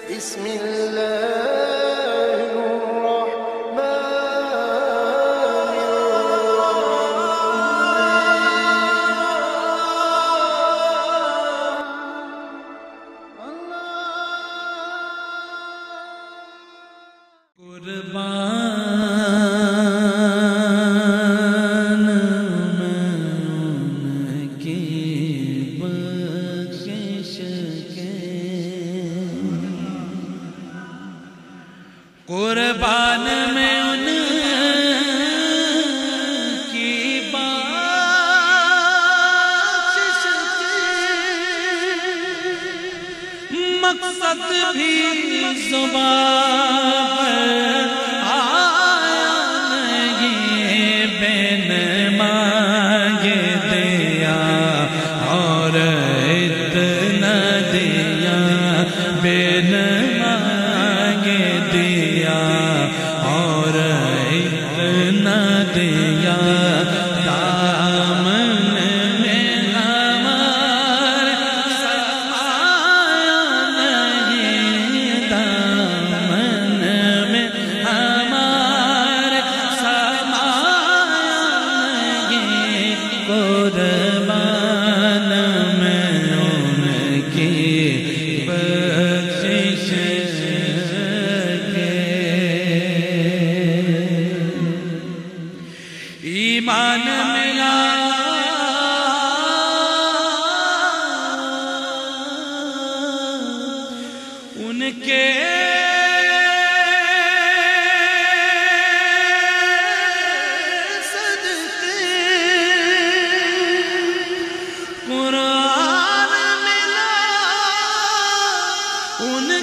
بسم الله الرحمن قربان من کی بخشش کے قربان میں ان کی بخشش کے مقصد بھی زبان پر آیا نہیں بین مانگے دیا اور اتنا دیا بین مانگے دیا اور اتنا دیا دامن میں ہمارے سمایا نہیں دامن میں ہمارے سمایا نہیں قربان میں ان کی بخشش کے ایمان ملا ان کے صدقے قرآن ملا ان